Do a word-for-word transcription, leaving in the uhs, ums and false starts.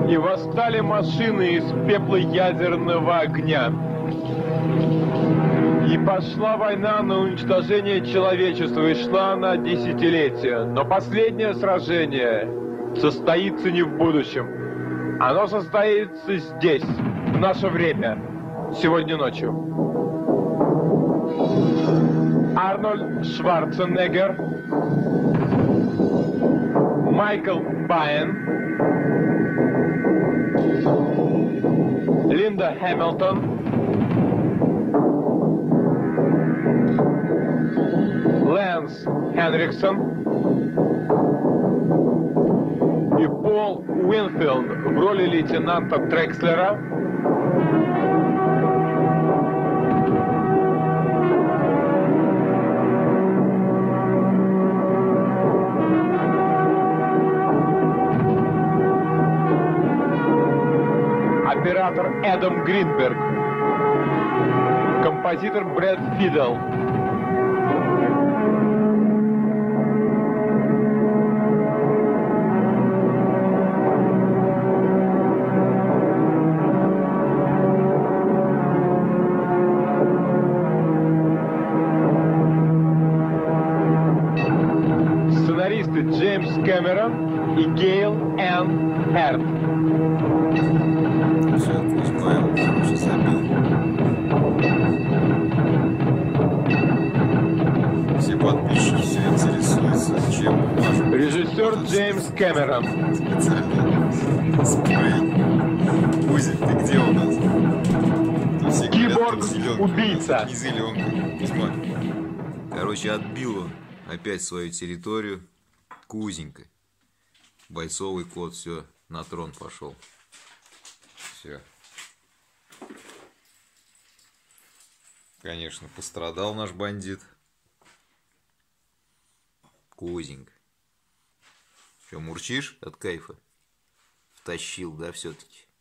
И восстали машины из пепла ядерного огня. И пошла война на уничтожение человечества, и шла она десятилетия. Но последнее сражение состоится не в будущем. Оно состоится здесь, в наше время, сегодня ночью. Арнольд Шварценеггер, Майкл Байен, Линда Хэмилтон, Лэнс Хенриксон и Пол Уинфилд в роли лейтенанта Трекслера. Оператор Эдам Гринберг. Композитор Брэд Фидел. Сценаристы Джеймс Кэмерон и Гейл Энн Херт. Все, Кузьма его, короче, забил. Все подписчики все интересуются, чем ваш Режиссер Джеймс Кэмерон. Специальный спрей. Кузик, ты где у нас? Тут все говорят, ты зелёнка. Киборг-убийца. Не зеленка, Кузьма. Короче, отбил он опять свою территорию. Кузенька. Бойцовый кот, все, на трон пошел. Все. Конечно, пострадал наш бандит. Кузенька. Что, мурчишь от кайфа? Втащил, да, все-таки?